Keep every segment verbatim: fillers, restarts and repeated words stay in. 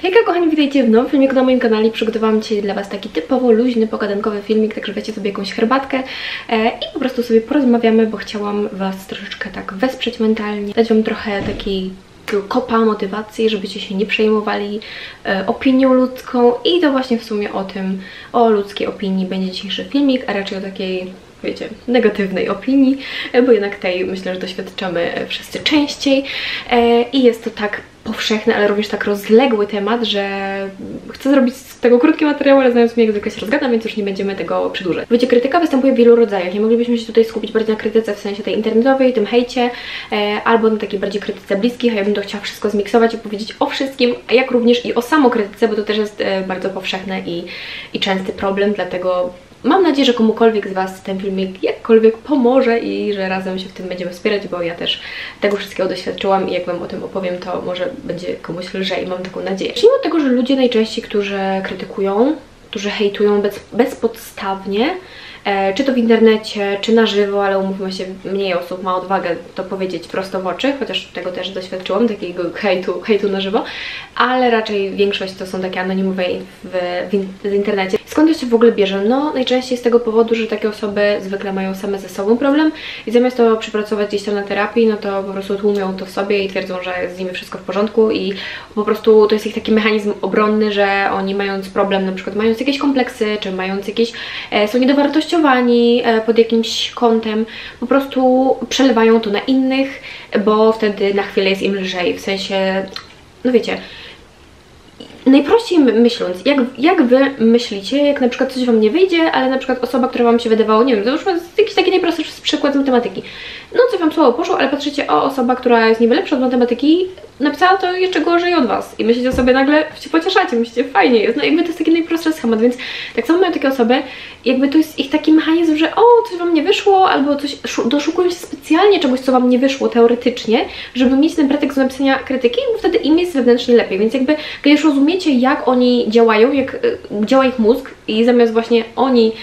Hejka kochani, witajcie w nowym filmiku na moim kanale. Przygotowałam dzisiaj dla Was taki typowo luźny, pogadankowy filmik, także weźcie sobie jakąś herbatkę e, i po prostu sobie porozmawiamy, bo chciałam Was troszeczkę tak wesprzeć mentalnie, dać Wam trochę takiej kopa motywacji, żebyście się nie przejmowali e, opinią ludzką i to właśnie w sumie o tym, o ludzkiej opinii będzie dzisiejszy filmik, a raczej o takiej, wiecie, negatywnej opinii, bo jednak tej myślę, że doświadczamy wszyscy częściej e, i jest to tak powszechny, ale również tak rozległy temat, że chcę zrobić z tego krótki materiał, ale znając mnie jak zwykle się rozgadam, więc już nie będziemy tego przedłużać. Wiecie, krytyka występuje w wielu rodzajach. Nie moglibyśmy się tutaj skupić bardziej na krytyce w sensie tej internetowej, tym hejcie, e, albo na takiej bardziej krytyce bliskich, a ja bym to chciała wszystko zmiksować i powiedzieć o wszystkim, a jak również i o samokrytyce, bo to też jest e, bardzo powszechny i, i częsty problem, dlatego mam nadzieję, że komukolwiek z Was ten filmik jakkolwiek pomoże i że razem się w tym będziemy wspierać, bo ja też tego wszystkiego doświadczyłam i jak Wam o tym opowiem, to może będzie komuś lżej, mam taką nadzieję. Zacznijmy od tego, że ludzie najczęściej, którzy krytykują, którzy hejtują bez, bezpodstawnie, e, czy to w internecie, czy na żywo, ale umówmy się, mniej osób ma odwagę to powiedzieć prosto w oczy, chociaż tego też doświadczyłam, takiego hejtu, hejtu na żywo, ale raczej większość to są takie anonimowe w, w, w internecie. Skąd to się w ogóle bierze? No najczęściej z tego powodu, że takie osoby zwykle mają same ze sobą problem i zamiast to przepracować gdzieś tam na terapii, no to po prostu tłumią to w sobie i twierdzą, że jest z nimi wszystko w porządku i po prostu to jest ich taki mechanizm obronny, że oni mając problem, na przykład mając jakieś kompleksy, czy mając jakieś, e, są niedowartościowani e, pod jakimś kątem, po prostu przelewają to na innych, bo wtedy na chwilę jest im lżej, w sensie, no wiecie, najprościej myśląc, jak, jak Wy myślicie, jak na przykład coś Wam nie wyjdzie, ale na przykład osoba, która Wam się wydawało, nie wiem, to już jest jakiś taki najprostszy przykład z matematyki. No coś Wam słowo poszło, ale patrzycie, o, osoba, która jest niby lepsza od matematyki, napisała to jeszcze gorzej od Was i myślicie sobie nagle, się pocieszacie, myślicie, fajnie jest, no jakby to jest taki najprostszy schemat, więc tak samo mają takie osoby, jakby to jest ich taki mechanizm, że o, coś Wam nie wyszło, albo coś, doszukują się specjalnie czegoś, co Wam nie wyszło teoretycznie, żeby mieć ten pretekst do napisania krytyki, bo wtedy im jest wewnętrznie lepiej, więc jakby, kiedy już rozumiecie, jak oni działają, jak y, działa ich mózg i zamiast właśnie oni,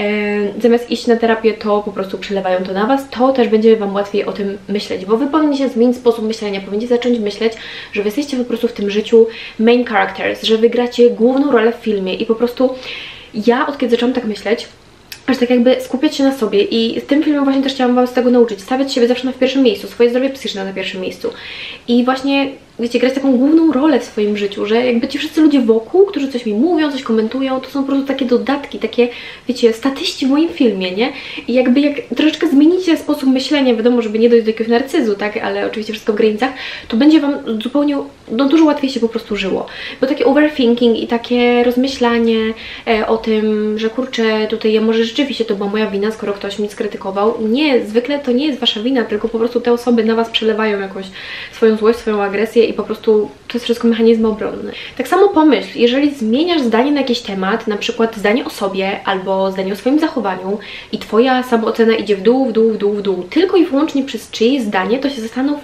y, zamiast iść na terapię, to po prostu przelewają to na Was, to też będzie Wam łatwiej o tym myśleć, bo Wy powinniście zmienić sposób myślenia, powinniście zacząć myśleć, że Wy jesteście po prostu w tym życiu main characters, że Wy gracie główną rolę w filmie i po prostu ja od kiedy zaczęłam tak myśleć, aż tak jakby skupiać się na sobie i z tym filmem właśnie też chciałam Was tego nauczyć, stawiać siebie zawsze na w pierwszym miejscu, swoje zdrowie psychiczne na pierwszym miejscu i właśnie, wiecie, grać taką główną rolę w swoim życiu, że jakby ci wszyscy ludzie wokół, którzy coś mi mówią, coś komentują, to są po prostu takie dodatki, takie, wiecie, statyści w moim filmie, nie? I jakby jak troszeczkę zmienicie sposób myślenia, wiadomo, żeby nie dojść do jakiegoś narcyzu, tak, ale oczywiście wszystko w granicach, to będzie Wam zupełnie, no dużo łatwiej się po prostu żyło. Bo takie overthinking i takie rozmyślanie e, o tym, że kurczę, tutaj ja może rzeczywiście to była moja wina, skoro ktoś mi skrytykował. Nie, zwykle to nie jest Wasza wina, tylko po prostu te osoby na Was przelewają jakąś swoją złość, swoją agresję i po prostu to jest wszystko mechanizm obronny. Tak samo pomyśl, jeżeli zmieniasz zdanie na jakiś temat, na przykład zdanie o sobie albo zdanie o swoim zachowaniu i Twoja samoocena idzie w dół, w dół, w dół, w dół, tylko i wyłącznie przez czyjeś zdanie, to się zastanów,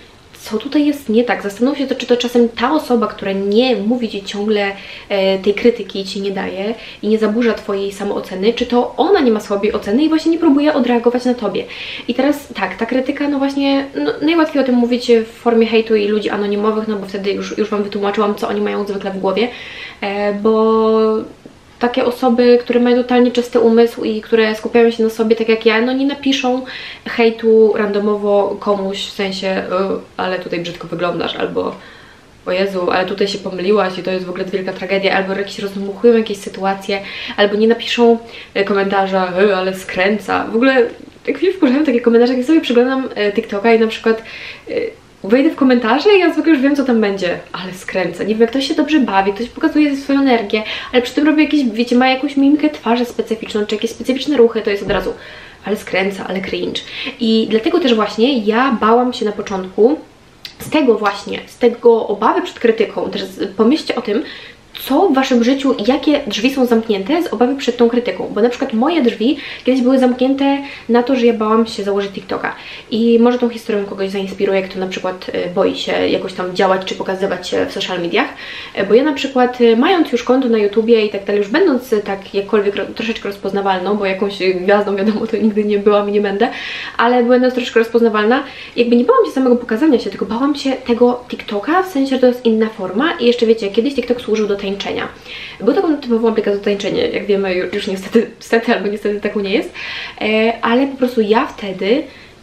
co tutaj jest nie tak. Zastanów się, to, czy to czasem ta osoba, która nie mówi Ci ciągle e, tej krytyki Ci nie daje i nie zaburza Twojej samooceny, czy to ona nie ma słabej oceny i właśnie nie próbuje odreagować na Tobie. I teraz tak, ta krytyka, no właśnie, no, najłatwiej o tym mówić w formie hejtu i ludzi anonimowych, no bo wtedy już, już Wam wytłumaczyłam, co oni mają zwykle w głowie, e, bo takie osoby, które mają totalnie czysty umysł i które skupiają się na sobie tak jak ja, no nie napiszą hejtu randomowo komuś w sensie, y, ale tutaj brzydko wyglądasz, albo o Jezu, ale tutaj się pomyliłaś i to jest w ogóle wielka tragedia, albo jakieś rozdmuchują jakieś sytuacje, albo nie napiszą komentarza, y, ale skręca. W ogóle jak mi wkurzają takie komentarze, jak sobie przeglądam y, TikToka i na przykład y, wejdę w komentarze i ja zwykle już wiem, co tam będzie, ale skręca. Nie wiem, jak ktoś się dobrze bawi, ktoś pokazuje swoją energię, ale przy tym robi jakieś, wiecie, ma jakąś mimikę twarzy specyficzną, czy jakieś specyficzne ruchy, to jest od razu, ale skręca, ale cringe. I dlatego też właśnie ja bałam się na początku z tego właśnie, z tego obawy przed krytyką, też pomyślcie o tym, co w waszym życiu, jakie drzwi są zamknięte z obawy przed tą krytyką, bo na przykład moje drzwi kiedyś były zamknięte na to, że ja bałam się założyć TikToka i może tą historią kogoś zainspiruje, kto na przykład boi się jakoś tam działać czy pokazywać się w social mediach, bo ja na przykład mając już konto na YouTubie i tak dalej, już będąc tak jakkolwiek troszeczkę rozpoznawalną, bo jakąś gwiazdą wiadomo to nigdy nie byłam i nie będę, ale będąc troszeczkę rozpoznawalna, jakby nie bałam się samego pokazania się, tylko bałam się tego TikToka, w sensie, że to jest inna forma i jeszcze wiecie, kiedyś TikTok służył do tańczenia. Był taką typową aplikacją do tańczenia, jak wiemy już, już niestety, niestety albo niestety taką nie jest, e, ale po prostu ja wtedy,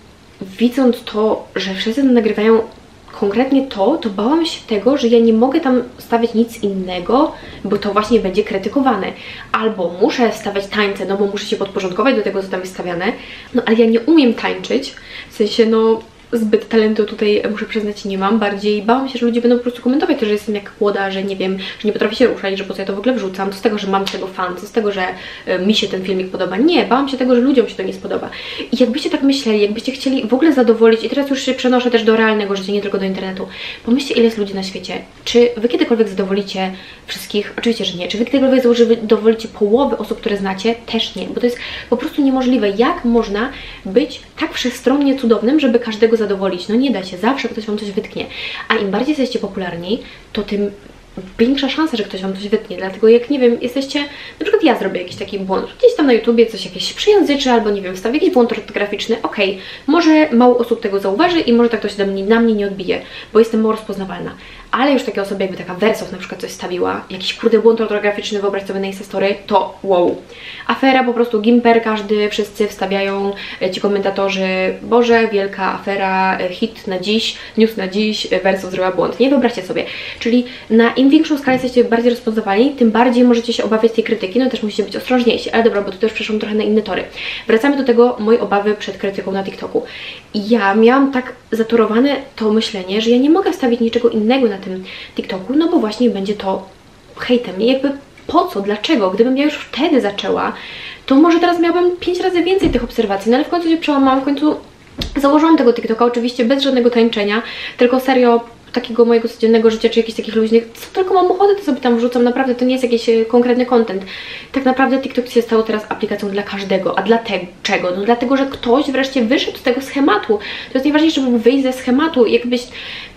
widząc to, że wszyscy nagrywają konkretnie to, to bałam się tego, że ja nie mogę tam stawiać nic innego, bo to właśnie będzie krytykowane. Albo muszę stawiać tańce, no bo muszę się podporządkować do tego, co tam jest stawiane, no ale ja nie umiem tańczyć, w sensie no zbyt talentu tutaj, muszę przyznać, nie mam. Bardziej bałam się, że ludzie będą po prostu komentować to, że jestem jak kłoda, że nie wiem, że nie potrafię się ruszać, że po co ja to w ogóle wrzucam, co z tego, że mam z tego fan, co z tego, że y, mi się ten filmik podoba. Nie, bałam się tego, że ludziom się to nie spodoba. I jakbyście tak myśleli, jakbyście chcieli w ogóle zadowolić, i teraz już się przenoszę też do realnego życia, nie tylko do internetu, pomyślcie, ile jest ludzi na świecie. Czy wy kiedykolwiek zadowolicie wszystkich? Oczywiście, że nie. Czy wy kiedykolwiek zadowolicie połowy osób, które znacie? Też nie, bo to jest po prostu niemożliwe. Jak można być tak wszechstronnie cudownym, żeby każdego zadowolić? No nie da się, zawsze ktoś wam coś wytknie. A im bardziej jesteście popularni, to tym większa szansa, że ktoś wam coś wytnie. Dlatego jak, nie wiem, jesteście, na przykład ja zrobię jakiś taki błąd, gdzieś tam na YouTubie coś jakieś przyjęzyczy, albo nie wiem, wstawię jakiś błąd ortograficzny, okej, okay, może mało osób tego zauważy i może tak to się do mnie, na mnie nie odbije, bo jestem mało rozpoznawalna. Ale już takie osoby, jakby taka Wersow na przykład coś stawiła, jakiś kurde błąd ortograficzny, wyobraź sobie na Instastory, to wow. Afera, po prostu gimper, każdy, wszyscy wstawiają, ci komentatorzy, Boże, wielka afera, hit na dziś, news na dziś, Wersow zrobiła błąd. Nie wyobraźcie sobie. Czyli na im większą skalę jesteście bardziej rozpoznawalni, tym bardziej możecie się obawiać tej krytyki, no też musicie być ostrożniejsi. Ale dobra, bo tu też przeszłam trochę na inne tory. Wracamy do tego, moje obawy przed krytyką na TikToku. I ja miałam tak zatorowane to myślenie, że ja nie mogę wstawić niczego innego na tym TikToku, no bo właśnie będzie to hejtem. I jakby po co, dlaczego? Gdybym ja już wtedy zaczęła, to może teraz miałabym pięć razy więcej tych obserwacji, no ale w końcu się przełamałam, w końcu założyłam tego TikToka, oczywiście bez żadnego tańczenia, tylko serio takiego mojego codziennego życia, czy jakichś takich luźnych, co tylko mam ochotę, to sobie tam wrzucam, naprawdę to nie jest jakiś konkretny content. Tak naprawdę TikTok się stał teraz aplikacją dla każdego, a dla czego? No dlatego, że ktoś wreszcie wyszedł z tego schematu. To jest najważniejsze, żeby wyjść ze schematu, jakbyś...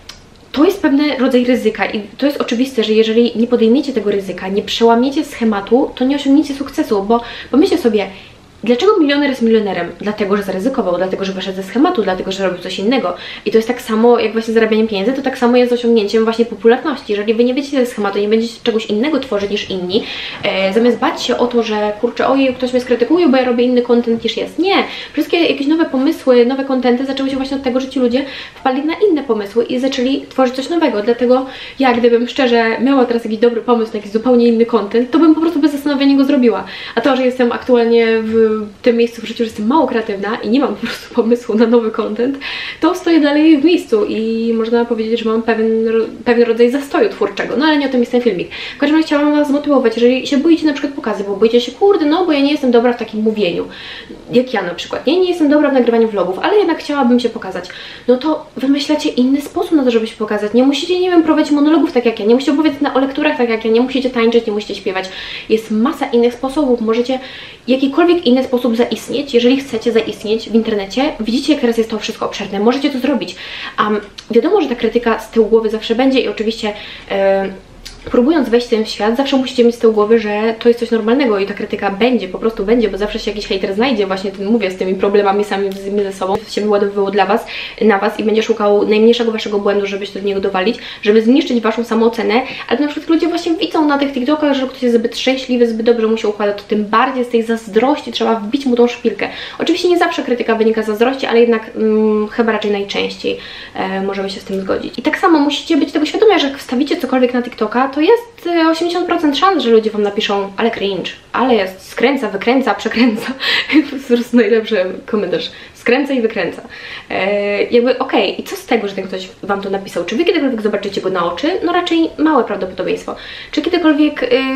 To jest pewien rodzaj ryzyka i to jest oczywiste, że jeżeli nie podejmiecie tego ryzyka, nie przełamiecie schematu, to nie osiągniecie sukcesu, bo pomyślcie sobie, dlaczego milioner jest milionerem? Dlatego, że zaryzykował, dlatego, że wyszedł ze schematu, dlatego, że robił coś innego. I to jest tak samo, jak właśnie zarabianiem pieniędzy, to tak samo jest z osiągnięciem właśnie popularności. Jeżeli wy nie będziecie ze schematu, nie będziecie czegoś innego tworzyć niż inni, e, zamiast bać się o to, że kurczę, ojej, ktoś mnie skrytykuje, bo ja robię inny content niż jest. Nie! Wszystkie jakieś nowe pomysły, nowe contenty zaczęły się właśnie od tego, że ci ludzie wpadli na inne pomysły i zaczęli tworzyć coś nowego. Dlatego ja, gdybym szczerze miała teraz jakiś dobry pomysł na jakiś zupełnie inny content, to bym po prostu bez zastanowienia go zrobiła. A to, że jestem aktualnie w w tym miejscu w życiu, że jestem mało kreatywna i nie mam po prostu pomysłu na nowy content, to stoję dalej w miejscu i można powiedzieć, że mam pewien, pewien rodzaj zastoju twórczego, no ale nie o tym jest ten filmik. W każdym razie chciałam was zmotywować, jeżeli się boicie na przykład pokazy, bo boicie się, kurde, no bo ja nie jestem dobra w takim mówieniu, jak ja na przykład, nie, nie jestem dobra w nagrywaniu vlogów, ale jednak chciałabym się pokazać, no to wymyślacie inny sposób na to, żeby się pokazać. Nie musicie, nie wiem, prowadzić monologów tak jak ja, nie musicie opowiadać na o lekturach tak jak ja, nie musicie tańczyć, nie musicie śpiewać. Jest masa innych sposobów, możecie jakikolwiek inny sposób zaistnieć, jeżeli chcecie zaistnieć w internecie. Widzicie, jak teraz jest to wszystko obszerne, możecie to zrobić. Um, wiadomo, że ta krytyka z tyłu głowy zawsze będzie i oczywiście yy, próbując wejść w ten świat, zawsze musicie mieć z tyłu głowy, że to jest coś normalnego i ta krytyka będzie, po prostu będzie, bo zawsze się jakiś hejter znajdzie, właśnie ten mówię, z tymi problemami sami ze sobą, się wyładowywał dla was, na was i będzie szukał najmniejszego waszego błędu, żeby się do niego dowalić, żeby zniszczyć waszą samoocenę, ale na przykład ludzie właśnie widzą na tych TikTokach, że ktoś jest zbyt szczęśliwy, zbyt dobrze mu się układa, to tym bardziej z tej zazdrości trzeba wbić mu tą szpilkę. Oczywiście nie zawsze krytyka wynika z zazdrości, ale jednak mm, chyba raczej najczęściej e, możemy się z tym zgodzić. I tak samo musicie być tego świadomi, że jak wstawicie cokolwiek na TikToka, to jest osiemdziesiąt procent szans, że ludzie wam napiszą, ale cringe, ale jest, skręca, wykręca, przekręca. Po prostu najlepszy komentarz. Skręca i wykręca. Eee, jakby okej, okay. I co z tego, że ten ktoś wam to napisał? Czy wy kiedykolwiek zobaczycie go na oczy? No raczej małe prawdopodobieństwo. Czy kiedykolwiek yy,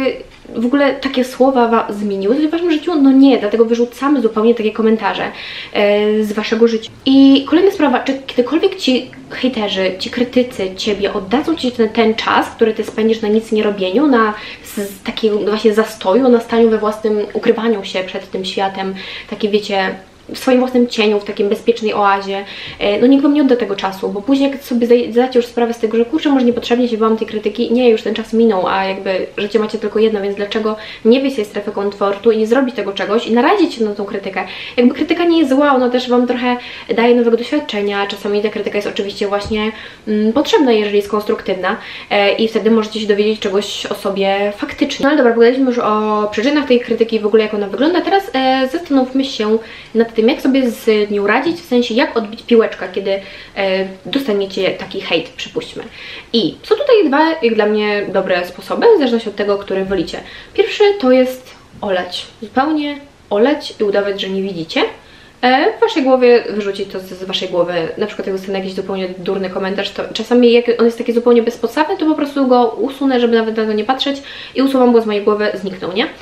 w ogóle takie słowa was zmieniły coś w waszym życiu? No nie, dlatego wyrzucamy zupełnie takie komentarze e, z waszego życia. I kolejna sprawa, czy kiedykolwiek ci hejterzy, ci krytycy ciebie oddadzą ci ten, ten czas, który ty spędzisz na nic nie robieniu, na z, takiego właśnie zastoju, na staniu we własnym ukrywaniu się przed tym światem, takie wiecie, w swoim własnym cieniu, w takiej bezpiecznej oazie, no nikt wam nie odda tego czasu, bo później jak sobie zdacie już sprawę z tego, że kurczę, może niepotrzebnie się bałam tej krytyki, nie, już ten czas minął, a jakby życie macie tylko jedno, więc dlaczego nie wyjść z tej strefy komfortu i nie zrobić tego czegoś i narazić się na tą krytykę. Jakby krytyka nie jest zła, ona też wam trochę daje nowego doświadczenia, czasami ta krytyka jest oczywiście właśnie mm, potrzebna, jeżeli jest konstruktywna e, i wtedy możecie się dowiedzieć czegoś o sobie faktycznie. No ale dobra, pogadaliśmy już o przyczynach tej krytyki i w ogóle jak ona wygląda. Teraz e, zastanówmy się nad tym, jak sobie z nią radzić, w sensie jak odbić piłeczkę, kiedy e, dostaniecie taki hejt, przypuśćmy. I są tutaj dwa, jak dla mnie, dobre sposoby, w zależności od tego, który wolicie. Pierwszy to jest oleć. Zupełnie oleć i udawać, że nie widzicie. E, w waszej głowie wyrzucić to z, z waszej głowy. Na przykład jak dostanę jakiś zupełnie durny komentarz, to czasami jak on jest taki zupełnie bezpodstawny, to po prostu go usunę, żeby nawet na to nie patrzeć i usuwam go z mojej głowy, zniknął, nie?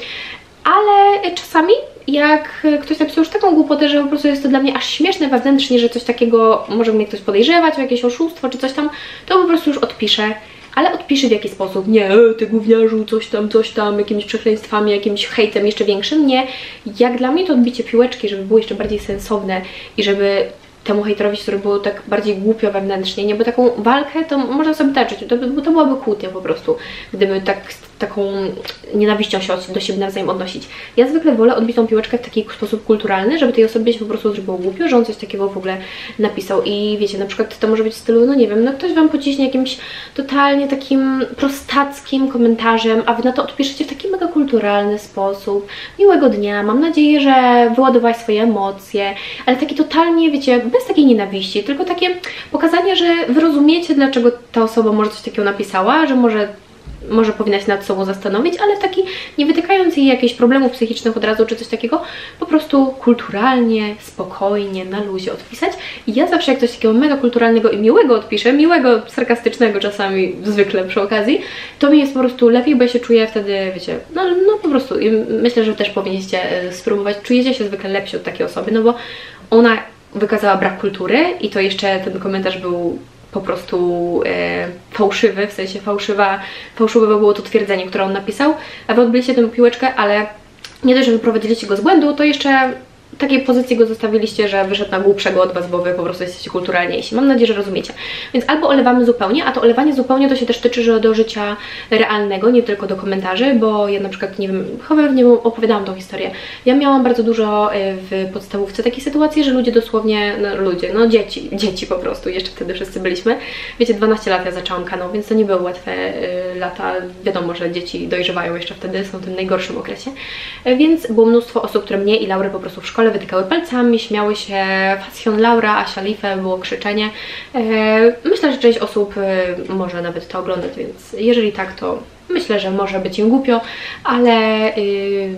Ale czasami jak ktoś napisał już taką głupotę, że po prostu jest to dla mnie aż śmieszne wewnętrznie, że coś takiego może mnie ktoś podejrzewać o jakieś oszustwo czy coś tam, to po prostu już odpiszę. Ale odpiszę w jaki sposób? Nie, ty gówniarzu, coś tam, coś tam, jakimiś przekleństwami, jakimś hejtem jeszcze większym. Nie. Jak dla mnie to odbicie piłeczki, żeby było jeszcze bardziej sensowne i żeby temu hejterowi, który było tak bardziej głupio wewnętrznie, nie? Bo taką walkę to można sobie taczyć, to, bo to byłaby kłótnia po prostu, gdyby tak taką nienawiścią się do siebie nawzajem odnosić. Ja zwykle wolę odbić tą piłeczkę w taki sposób kulturalny, żeby tej osobie się po prostu zrobiło głupio, że on coś takiego w ogóle napisał i wiecie, na przykład to może być w stylu, no nie wiem, no ktoś wam pociśnie jakimś totalnie takim prostackim komentarzem, a wy na to odpiszecie w taki mega kulturalny sposób. Miłego dnia, mam nadzieję, że wyładowałaś swoje emocje, ale taki totalnie, wiecie, bez takiej nienawiści, tylko takie pokazanie, że wy rozumiecie, dlaczego ta osoba może coś takiego napisała, że może może powinna się nad sobą zastanowić, ale taki nie wytykając jej jakichś problemów psychicznych od razu czy coś takiego, po prostu kulturalnie, spokojnie, na luzie odpisać. I ja zawsze jak coś takiego mega kulturalnego i miłego odpiszę, miłego, sarkastycznego czasami zwykle przy okazji, to mi jest po prostu lepiej, bo ja się czuję wtedy, wiecie, no, no po prostu i myślę, że też powinniście spróbować, czujecie się zwykle lepsi od takiej osoby, no bo ona wykazała brak kultury i to jeszcze ten komentarz był po prostu e, fałszywy, w sensie fałszywa, fałszywe było to twierdzenie, które on napisał, a wy odbyliście tę piłeczkę, ale nie dość, że wyprowadziliście go z błędu, to jeszcze w takiej pozycji go zostawiliście, że wyszedł na głupszego od was, bo wy po prostu jesteście kulturalniejsi. Mam nadzieję, że rozumiecie. Więc albo olewamy zupełnie, a to olewanie zupełnie to się też tyczy że do życia realnego, nie tylko do komentarzy, bo ja na przykład, nie wiem, chyba nie opowiadałam tą historię. Ja miałam bardzo dużo w podstawówce takiej sytuacji, że ludzie dosłownie, no ludzie, no dzieci, dzieci po prostu, jeszcze wtedy wszyscy byliśmy. Wiecie, dwanaście lat ja zaczęłam kanał, więc to nie były łatwe lata. Wiadomo, że dzieci dojrzewają jeszcze wtedy, są w tym najgorszym okresie. Więc było mnóstwo osób, które mnie i Laurę po prostu w szkole wytykały palcami, śmiały się, Fashion Laura, Asia Lifę, było krzyczenie. Myślę, że część osób może nawet to oglądać, więc jeżeli tak, to myślę, że może być im głupio, ale yy,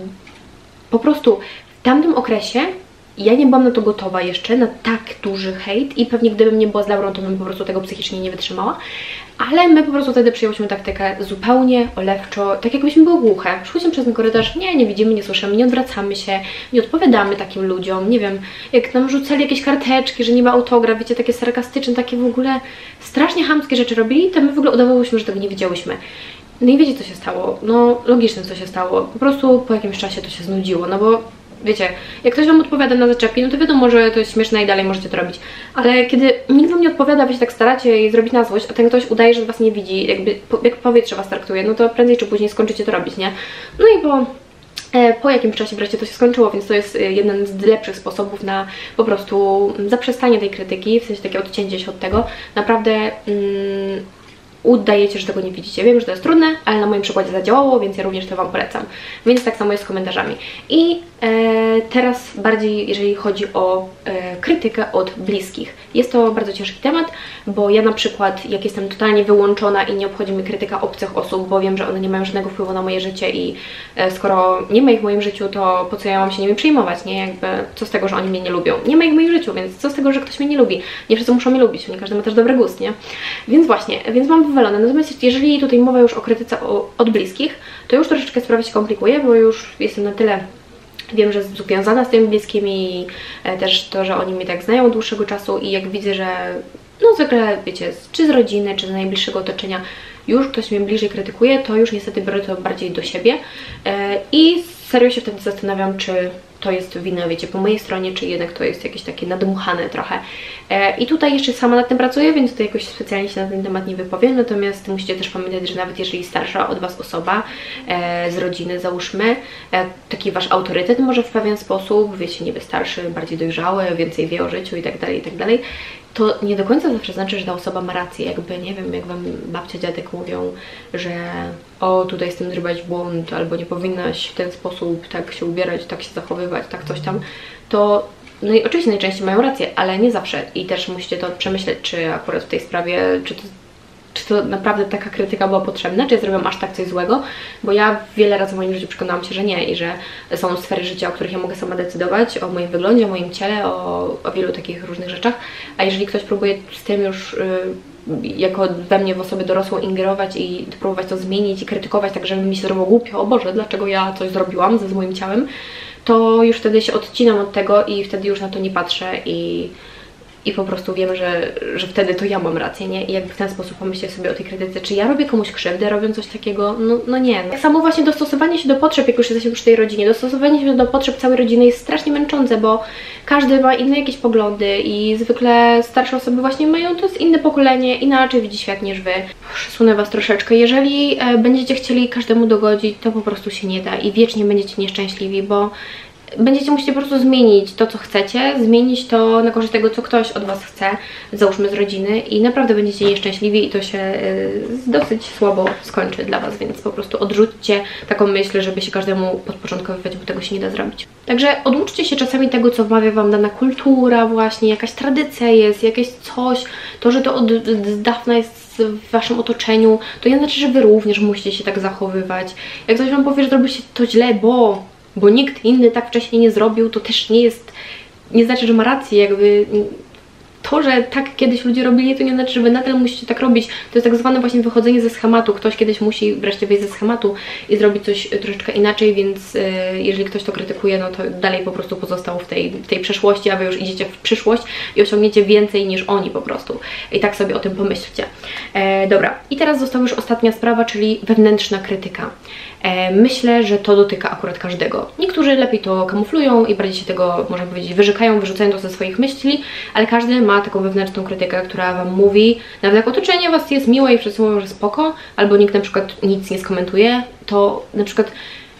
po prostu w tamtym okresie ja nie byłam na to gotowa jeszcze, na tak duży hejt i pewnie gdybym nie była z Laurą, to bym po prostu tego psychicznie nie wytrzymała. Ale my po prostu wtedy przyjęłyśmy taktykę zupełnie olewczo, tak jakbyśmy były głuche. Szłyśmy przez ten korytarz, nie, nie widzimy, nie słyszymy, nie odwracamy się, nie odpowiadamy takim ludziom, nie wiem, jak nam rzucali jakieś karteczki, że nie ma autograf, wiecie, takie sarkastyczne, takie w ogóle strasznie chamskie rzeczy robili, to my w ogóle udawałyśmy, że tego nie widziałyśmy. No i wiecie, co się stało? No, logiczne, co się stało. Po prostu po jakimś czasie to się znudziło, no bo wiecie, jak ktoś wam odpowiada na zaczepi, no to wiadomo, że to jest śmieszne i dalej możecie to robić. Ale kiedy nikt wam nie odpowiada, wy się tak staracie i zrobić na złość, a ten ktoś udaje, że was nie widzi, jakby jak powietrze was traktuje, no to prędzej czy później skończycie to robić, nie? No i po, e, po jakimś czasie wreszcie to się skończyło, więc to jest jeden z lepszych sposobów na po prostu zaprzestanie tej krytyki, w sensie takie odcięcie się od tego. Naprawdę mm, udajecie, że tego nie widzicie. Wiem, że to jest trudne, ale na moim przykładzie zadziałało, więc ja również to wam polecam. Więc tak samo jest z komentarzami. I e, teraz bardziej, jeżeli chodzi o e, krytykę od bliskich. Jest to bardzo ciężki temat, bo ja na przykład, jak jestem totalnie wyłączona i nie obchodzi mnie krytyka obcych osób, bo wiem, że one nie mają żadnego wpływu na moje życie i e, skoro nie ma ich w moim życiu, to po co ja mam się nimi przejmować, nie? Jakby, co z tego, że oni mnie nie lubią? Nie ma ich w moim życiu, więc co z tego, że ktoś mnie nie lubi? Nie wszyscy muszą mnie lubić, nie każdy ma też dobry gust, nie? Więc właśnie, więc mam wywalone. Natomiast jeżeli tutaj mowa już o krytyce od bliskich, to już troszeczkę sprawa się komplikuje, bo już jestem na tyle, wiem, że związana z tymi bliskimi i też to, że oni mnie tak znają od dłuższego czasu i jak widzę, że no zwykle, wiecie, czy z rodziny, czy z najbliższego otoczenia już ktoś mnie bliżej krytykuje, to już niestety biorę to bardziej do siebie i serio się wtedy zastanawiam, czy to jest wina, wiecie, po mojej stronie, czy jednak to jest jakieś takie nadmuchane trochę. E, I tutaj jeszcze sama nad tym pracuję, więc tutaj jakoś specjalnie się na ten temat nie wypowiem, natomiast musicie też pamiętać, że nawet jeżeli starsza od Was osoba e, z rodziny, załóżmy, e, taki Wasz autorytet może w pewien sposób, wiecie, niby starszy, bardziej dojrzały, więcej wie o życiu i tak dalej, i tak dalej, to nie do końca zawsze znaczy, że ta osoba ma rację. Jakby, nie wiem, jak Wam babcia, dziadek mówią, że o, tutaj z tym zrobić błąd, albo nie powinnaś w ten sposób tak się ubierać, tak się zachowywać, tak coś tam, to no i oczywiście najczęściej mają rację, ale nie zawsze i też musicie to przemyśleć, czy akurat w tej sprawie, czy to czy to naprawdę taka krytyka była potrzebna, czy ja zrobiłam aż tak coś złego, bo ja wiele razy w moim życiu przekonałam się, że nie i że są sfery życia, o których ja mogę sama decydować, o moim wyglądzie, o moim ciele, o, o wielu takich różnych rzeczach, a jeżeli ktoś próbuje z tym już yy, jako we mnie w osobę dorosłą ingerować i próbować to zmienić i krytykować, tak żeby mi się zrobiło głupio, o Boże, dlaczego ja coś zrobiłam ze z moim ciałem, to już wtedy się odcinam od tego i wtedy już na to nie patrzę i I po prostu wiem, że, że wtedy to ja mam rację, nie? I jakby w ten sposób pomyślę sobie o tej krytyce, czy ja robię komuś krzywdę, robiąc coś takiego? No, no nie. No. Tak samo właśnie dostosowanie się do potrzeb, jak już jesteśmy przy tej rodzinie, dostosowanie się do potrzeb całej rodziny jest strasznie męczące, bo każdy ma inne jakieś poglądy i zwykle starsze osoby właśnie mają, to jest inne pokolenie, inaczej widzi świat niż Wy. Przesunę Was troszeczkę. Jeżeli e, będziecie chcieli każdemu dogodzić, to po prostu się nie da i wiecznie będziecie nieszczęśliwi, bo będziecie musieć po prostu zmienić to, co chcecie, zmienić to na korzyść tego, co ktoś od Was chce, załóżmy z rodziny i naprawdę będziecie nieszczęśliwi i to się y, dosyć słabo skończy dla Was, więc po prostu odrzućcie taką myśl, żeby się każdemu podporządkowywać, bo tego się nie da zrobić. Także odłóżcie się czasami tego, co wmawia Wam dana kultura właśnie, jakaś tradycja jest, jakieś coś, to, że to od, od dawna jest w Waszym otoczeniu, to nie znaczy, że Wy również musicie się tak zachowywać. Jak ktoś Wam powie, że robi się to źle, bo bo nikt inny tak wcześniej nie zrobił, to też nie jest, nie znaczy, że ma rację, jakby to, że tak kiedyś ludzie robili, to nie znaczy, że Wy nadal musicie tak robić. To jest tak zwane właśnie wychodzenie ze schematu. Ktoś kiedyś musi wreszcie wyjść ze schematu i zrobić coś troszeczkę inaczej, więc yy, jeżeli ktoś to krytykuje, no to dalej po prostu pozostał w tej, w tej przeszłości, a Wy już idziecie w przyszłość i osiągniecie więcej niż oni po prostu. I tak sobie o tym pomyślcie. E, dobra, i teraz została już ostatnia sprawa, czyli wewnętrzna krytyka. E, myślę, że to dotyka akurat każdego. Niektórzy lepiej to kamuflują i bardziej się tego, można powiedzieć, wyrzekają, wyrzucają to ze swoich myśli, ale każdy ma taką wewnętrzną krytykę, która Wam mówi, nawet jak otoczenie Was jest miłe i wszyscy mówią, że spoko, albo nikt na przykład nic nie skomentuje, to na przykład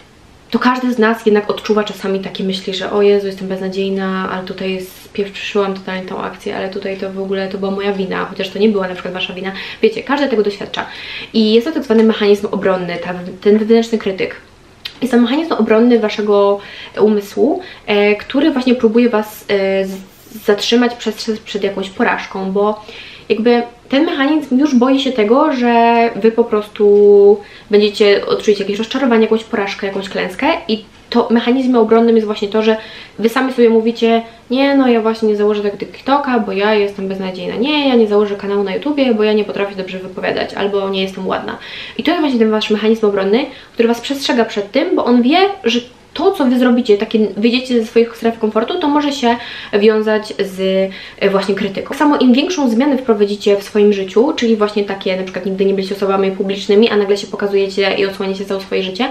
to każdy z nas jednak odczuwa czasami takie myśli, że o Jezu, jestem beznadziejna, ale tutaj spieprzyłam totalnie tą akcję, ale tutaj to w ogóle to była moja wina, chociaż to nie była na przykład Wasza wina. Wiecie, każdy tego doświadcza. I jest to tak zwany mechanizm obronny, ta, ten wewnętrzny krytyk. Jest to mechanizm obronny Waszego umysłu, e, który właśnie próbuje Was e, zatrzymać przed, przed jakąś porażką, bo jakby ten mechanizm już boi się tego, że Wy po prostu będziecie odczuć jakieś rozczarowanie, jakąś porażkę, jakąś klęskę i to mechanizmem obronnym jest właśnie to, że Wy sami sobie mówicie, nie no ja właśnie nie założę tego TikToka, bo ja jestem beznadziejna, nie, ja nie założę kanału na YouTubie, bo ja nie potrafię dobrze wypowiadać, albo nie jestem ładna. I to jest właśnie ten Wasz mechanizm obronny, który Was przestrzega przed tym, bo on wie, że to, co Wy zrobicie, takie wyjdziecie ze swoich stref komfortu, to może się wiązać z właśnie krytyką. Tak samo im większą zmianę wprowadzicie w swoim życiu, czyli właśnie takie, na przykład nigdy nie byliście osobami publicznymi, a nagle się pokazujecie i odsłaniacie całe swoje życie,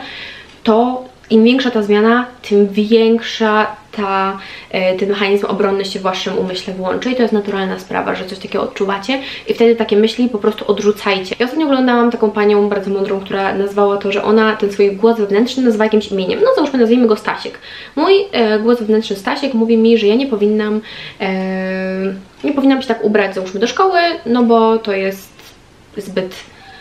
to im większa ta zmiana, tym większa ta, ten mechanizm obronny się w Waszym umyśle włączy i to jest naturalna sprawa, że coś takiego odczuwacie i wtedy takie myśli po prostu odrzucajcie. Ja ostatnio oglądałam taką panią bardzo mądrą, która nazwała to, że ona ten swój głos wewnętrzny nazywa jakimś imieniem. No załóżmy, nazwijmy go Stasiek. Mój e, głos wewnętrzny Stasiek mówi mi, że ja nie powinnam e, nie powinnam się tak ubrać, załóżmy, do szkoły, no bo to jest zbyt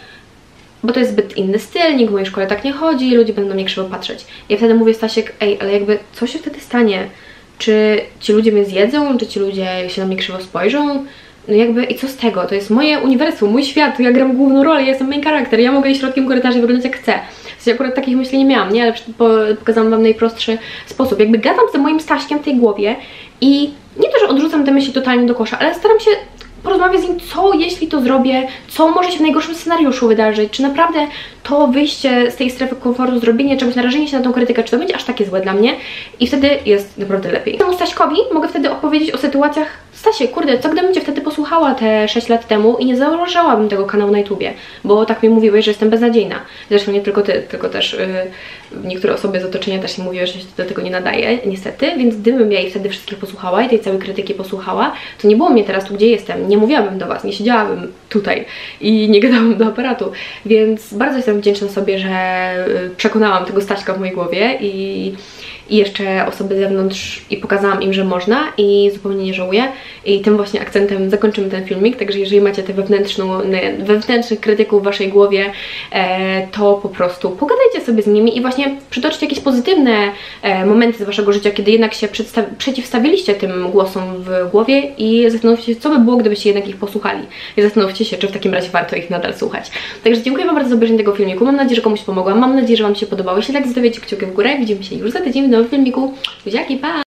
bo to jest zbyt inny styl, nikt w mojej szkole tak nie chodzi i ludzie będą na mnie krzywo patrzeć. Ja wtedy mówię, Stasiek, ej, ale jakby co się wtedy stanie? Czy ci ludzie mnie zjedzą? Czy ci ludzie się na mnie krzywo spojrzą? No jakby i co z tego? To jest moje uniwersum, mój świat, ja gram główną rolę, ja jestem main charakter, ja mogę iść środkiem korytarza i wyglądać jak chcę. W sensie akurat takich myśli nie miałam, nie? Ale pokazałam Wam najprostszy sposób. Jakby gadam z moim Staśkiem w tej głowie i nie to, że odrzucam te myśli totalnie do kosza, ale staram się porozmawiać z nim, co jeśli to zrobię, co może się w najgorszym scenariuszu wydarzyć, czy naprawdę to wyjście z tej strefy komfortu, zrobienie czegoś, narażenie się na tą krytykę, czy to będzie aż takie złe dla mnie i wtedy jest naprawdę lepiej. Temu Staśkowi mogę wtedy opowiedzieć o sytuacjach: Stasie, kurde, co gdybym Cię wtedy posłuchała te sześć lat temu i nie założyłabym tego kanału na YouTubie, bo tak mi mówiłeś, że jestem beznadziejna. Zresztą nie tylko Ty, tylko też yy, niektóre osoby z otoczenia też mi mówiły, że się do tego nie nadaje, niestety, więc gdybym ja jej wtedy wszystkich posłuchała i tej całej krytyki posłuchała, to nie było mnie teraz tu, gdzie jestem, nie mówiłabym do Was, nie siedziałabym tutaj i nie gadałam do aparatu, więc bardzo jestem wdzięczna sobie, że przekonałam tego Staśka w mojej głowie i i jeszcze osoby z zewnątrz i pokazałam im, że można i zupełnie nie żałuję. I tym właśnie akcentem zakończymy ten filmik, także jeżeli macie te wewnętrzną, wewnętrznych krytyków w waszej głowie, e, to po prostu pogadajcie sobie z nimi i właśnie przytoczcie jakieś pozytywne e, momenty z waszego życia, kiedy jednak się przeciwstawiliście tym głosom w głowie i zastanówcie się, co by było, gdybyście jednak ich posłuchali. I zastanówcie się, czy w takim razie warto ich nadal słuchać. Także dziękuję Wam bardzo za obejrzenie tego filmiku. Mam nadzieję, że komuś pomogłam. Mam nadzieję, że Wam się podobało. Jeśli tak, zostawiacie kciuki w górę. Widzimy się już za tydzień w nowym filmiku. Buziaki, pa!